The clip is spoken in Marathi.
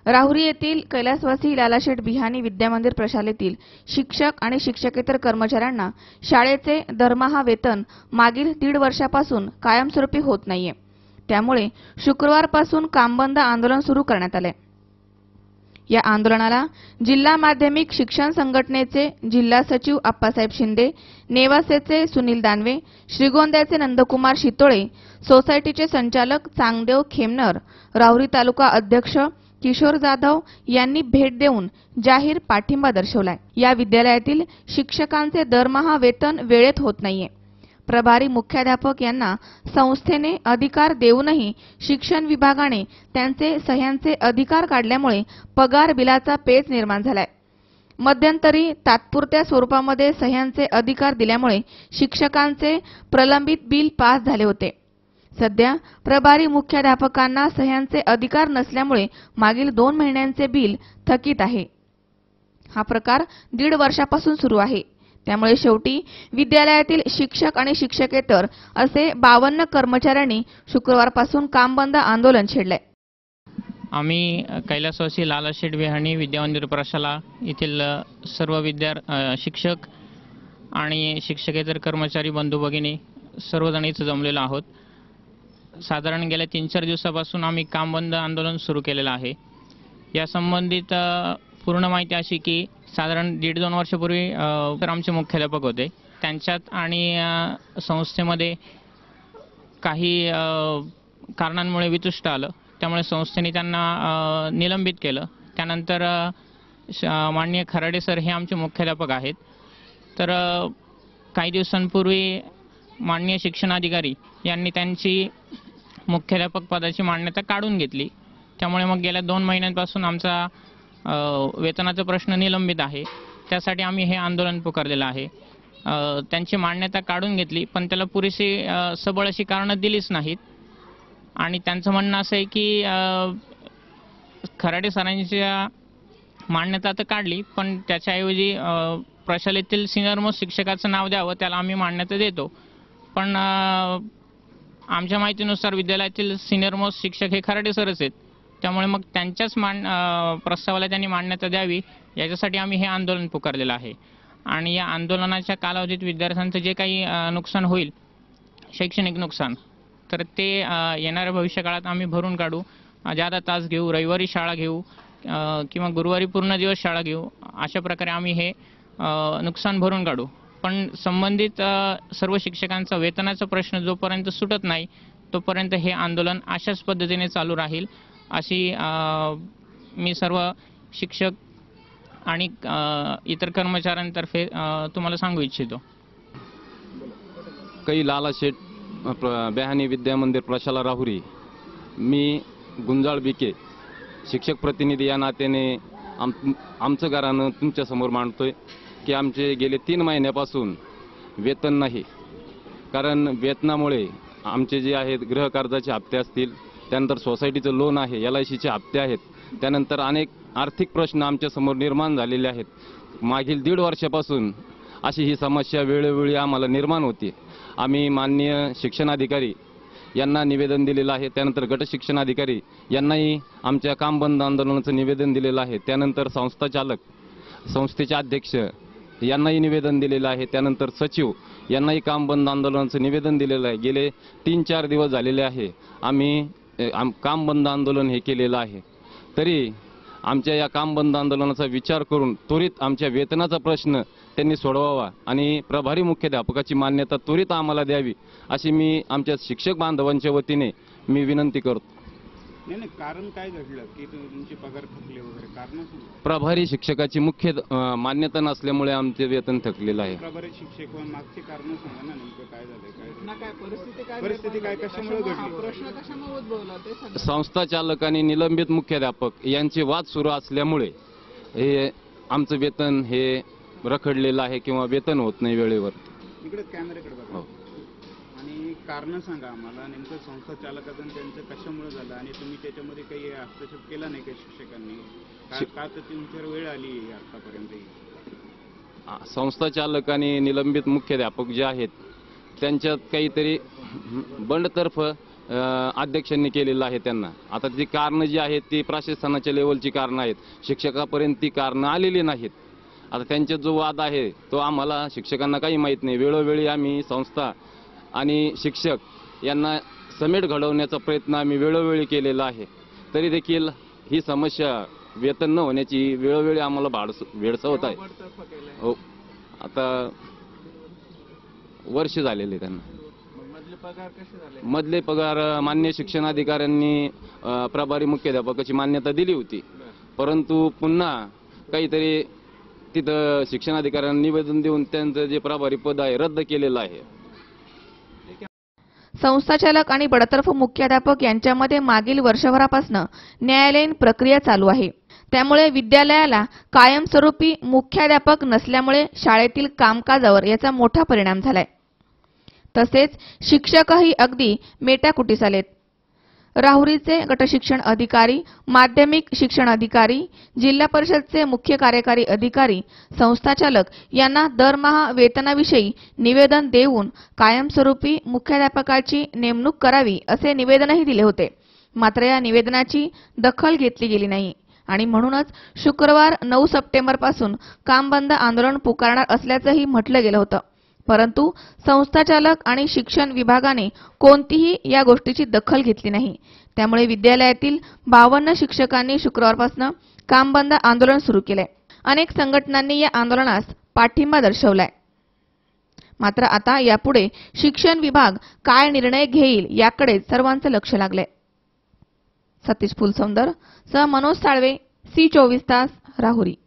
राहुरी येथील कैलासवासी लालाशेठ बिहानी विद्यामंदिर प्रशालेतील शिक्षक आणि शिक्षकेतर कर्मचाऱ्यांना शाळेचे दरमहा वेतन मागील 1.5 वर्षापासून कायमस्वरूपी होत नाहीये। त्यामुळे शुक्रवारपासून कामबंद आंदोलन सुरू करण्यात आले। या आंदोलनाला जिल्हा माध्यमिक शिक्षण संघटनेचे जिल्हा सचिव आप्पासाहेब शिंदे, नेवासेचे सुनील दानवे, श्रीगोंद्याचे नंदकुमार शितोळे, सोसायटीचे संचालक चांगदेव खेमनर, राहुरी तालुका अध्यक्ष किशोर जाधव यांनी भेट देऊन जाहीर पाठिंबा दर्शवलाय। या विद्यालयातील शिक्षकांचे दरमहा वेतन वेळेत होत नाहीये। प्रभारी मुख्याध्यापक यांना संस्थेने अधिकार देऊनही शिक्षण विभागाने त्यांचे सह्यांचे अधिकार काढल्यामुळे पगार बिलाचा पेच निर्माण झालाय। मध्यंतरी तात्पुरत्या स्वरूपामध्ये सह्यांचे अधिकार दिल्यामुळे शिक्षकांचे प्रलंबित बिल पास झाले होते। सध्या प्रभारी मुख्याध्यापकांना सह्यांचे अधिकार नसल्यामुळे मागील 2 महिन्यांचे बिल थकीत आहे। हा प्रकार 1.5 वर्षापासून सुरू आहे। त्यामुळे शेवटी विद्यालयातील शिक्षक आणि शिक्षकेतर असे 52 कर्मचाऱ्यांनी शुक्रवारपासून कामबंद आंदोलन छेडले। आम्ही कैलासवासी लालाशेठ बिहानी विद्यामंदिर प्रशाला येथील सर्व शिक्षक आणि शिक्षकेतर कर्मचारी बंधू भगिनी सर्वजण इथे जमलेलो आहोत। साधारण गेल्या 3-4 दिवसापासून आम्ही कामबंद आंदोलन सुरू केलेलं आहे। या संबंधित पूर्ण माहिती अशी की साधारण 1.5-2 वर्षापूर्वी आमचे मुख्याध्यापक होते, त्यांच्यात आणि संस्थेमध्ये काही कारणांमुळे वितुष्ट आलं। त्यामुळे संस्थेने त्यांना निलंबित केलं। त्यानंतर माननीय खराडे सर हे आमचे मुख्याध्यापक आहेत। तर काही दिवसांपूर्वी माननीय शिक्षणाधिकारी यांनी त्यांची मुख्याध्यापक पदाची मान्यता काढून घेतली। त्यामुळे मग गेल्या 2 महिन्यांपासून आमचा वेतनाचा प्रश्न निलंबित आहे। त्यासाठी आम्ही हे आंदोलन पुकारलेलं आहे। त्यांची मान्यता काढून घेतली, पण त्याला पुरेशी सबळ अशी कारणं दिलीच नाहीत। आणि त्यांचं म्हणणं असं आहे की खराडे सरांच्या मान्यता तर काढली, पण त्याच्याऐवजी प्रशालेतील सिनियर मोस्ट शिक्षकाचं नाव द्यावं, त्याला आम्ही मान्यता देतो। पण आमच्या माहितीनुसार विद्यालयातील सिनियर मोस्ट शिक्षक हे खराडे सरच आहेत। त्यामुळे मग त्यांच्याच प्रस्तावाला त्यांनी मान्यता द्यावी, याच्यासाठी आम्ही हे आंदोलन पुकारलेलं आहे। आणि या आंदोलनाच्या कालावधीत विद्यार्थ्यांचं जे काही नुकसान होईल, शैक्षणिक नुकसान, तर ते येणाऱ्या भविष्यकाळात आम्ही भरून काढू। जादा तास घेऊ, रविवारी शाळा घेऊ किंवा गुरुवारी पूर्ण दिवस शाळा घेऊ, अशा प्रकारे आम्ही हे नुकसान भरून काढू। पण संबंधित सर्व शिक्षकांचा वेतनाचा प्रश्न जोपर्यंत सुटत नाही तोपर्यंत हे आंदोलन अशाच पद्धतीने चालू राहील, अशी मी सर्व शिक्षक आणि इतर कर्मचाऱ्यांतर्फे तुम्हाला सांगू इच्छितो। लालाशेठ बिहानी विद्यामंदिर प्रशाला राहुरी, मी गुंजाळ बिके शिक्षक प्रतिनिधी या नात्याने आमचं गाऱ्हाणं तुमच्या समोर मांडतोय की आमचे गेले 3 महिन्यापासून वेतन नाही। कारण वेतनामुळे आमचे जे आहेत गृह कर्जाचे हप्ते असतील, त्यानंतर सोसायटीचं लोन आहे, LICचे हप्ते आहेत, त्यानंतर अनेक आर्थिक प्रश्न आमच्या समोर निर्माण झालेले आहेत। मागील 1.5 वर्षापासून अशी ही समस्या वेळोवेळी आम्हाला निर्माण होते। आम्ही माननीय शिक्षणाधिकारी यांना निवेदन दिलेलं आहे, त्यानंतर गट शिक्षणाधिकारी यांनाही आमच्या कामबंद आंदोलनाचं निवेदन दिलेलं आहे, त्यानंतर संस्थाचालक, संस्थेचे अध्यक्ष यांनाही निवेदन दिलेलं आहे, त्यानंतर सचिव यांनाही कामबंद आंदोलनाचं निवेदन दिलेलं आहे। गेले 3-4 दिवस झालेले आहे आम्ही कामबंद आंदोलन हे केलेलं आहे। तरी आमच्या या कामबंद आंदोलनाचा विचार करून त्वरित आमच्या वेतनाचा प्रश्न त्यांनी सोडवावा आणि प्रभारी मुख्याध्यापकाची मान्यता त्वरित आम्हाला द्यावी, अशी मी आमच्या शिक्षक बांधवांच्या वतीने मी विनंती करतो। नाही, कारण काय घडलं की तुमचे पगार थकले वगैरे? कारण प्रभारी शिक्षकाची मुख्य मान्यता नसल्यामुळे आमचे वेतन थकलेलं आहे। प्रभारी शिक्षक मागचे कारण सांगा ना, नेमकं काय झालंय, काय परिस्थिती काय कशामुळे घडली, प्रश्न कशामुळे उद्भवला ते? संस्था चालक आणि निलंबित मुख्याध्यापक यांचे वाद सुरू असल्यामुळे हे आमचं वेतन हे रखडलेलं आहे किंवा वेतन होत नाही वेळेवर। इकडे कॅमेऱ्याकडे बघा आणि कारण सांगा आम्हाला, नेमकं संस्था चालकाचं त्यांचं कशामुळे झालं आणि तुम्ही त्याच्यामध्ये काही हस्तक्षेप केला नाही का शिक्षकांनी? का तर तुमच्यावर वेळ आली आतापर्यंत? संस्था चालक आणि निलंबित मुख्याध्यापक जे आहेत त्यांच्यात काहीतरी बंडतर्फ अध्यक्षांनी केलेलं आहे त्यांना. आता जी कारणं जी आहेत ती प्रशासनाच्या लेवलची कारणं आहेत, शिक्षकापर्यंत ती कारणं आलेली नाहीत. आता त्यांचा जो वाद आहे तो आम्हाला शिक्षकांना काही माहीत नाही. वेळोवेळी आम्ही संस्था आणि शिक्षक यांना समेट घडवण्याचा प्रयत्न आम्ही वेळोवेळी केलेला आहे. तरी देखील ही समस्या वेतन न होण्याची वेळोवेळी आम्हाला भेडसावत आहे. हो, आता वर्ष झालेले त्यांना. मधले पगार मान्य शिक्षणाधिकाऱ्यांनी प्रभारी मुख्याध्यापकाची मान्यता दिली होती, परंतु पुन्हा काहीतरी तिथं शिक्षणाधिकाऱ्यांनी निवेदन देऊन त्यांचं जे प्रभारी पद आहे रद्द केलेलं आहे. संस्थाचालक आणि बडतर्फ मुख्याध्यापक यांच्यामध्ये मागील वर्षभरापासून न्यायालयीन प्रक्रिया चालू आहे. त्यामुळे विद्यालयाला कायमस्वरूपी मुख्याध्यापक नसल्यामुळे शाळेतील कामकाजावर याचा मोठा परिणाम झालाय. तसेच शिक्षकही अगदी मेटाकुटीस आलेत. राहुरीचे गटशिक्षण अधिकारी, माध्यमिक शिक्षण अधिकारी, जिल्हा परिषदचे मुख्य कार्यकारी अधिकारी, संस्थाचालक यांना दरमहा वेतनाविषयी निवेदन देऊन कायमस्वरूपी मुख्याध्यापकाची नेमणूक करावी असे निवेदनही दिले होते. मात्र या निवेदनाची दखल घेतली गेली नाही आणि म्हणूनच शुक्रवार 9 सप्टेंबरपासून काम बंद आंदोलन पुकारणार असल्याचंही म्हटलं गेलं होतं. परंतु संस्थाचालक आणि शिक्षण विभागाने कोणतीही या गोष्टीची दखल घेतली नाही. त्यामुळे विद्यालयातील 52 शिक्षकांनी शुक्रवारपासून काम बंद आंदोलन सुरू केले. अनेक संघटनांनी या आंदोलनास पाठिंबा दर्शवलाय. मात्र आता यापुढे शिक्षण विभाग काय निर्णय घेईल याकडे सर्वांचं लक्ष लागलंय. सतीश फुलसौंदर सह मनोज साळवे, C24 तास, राहुरी.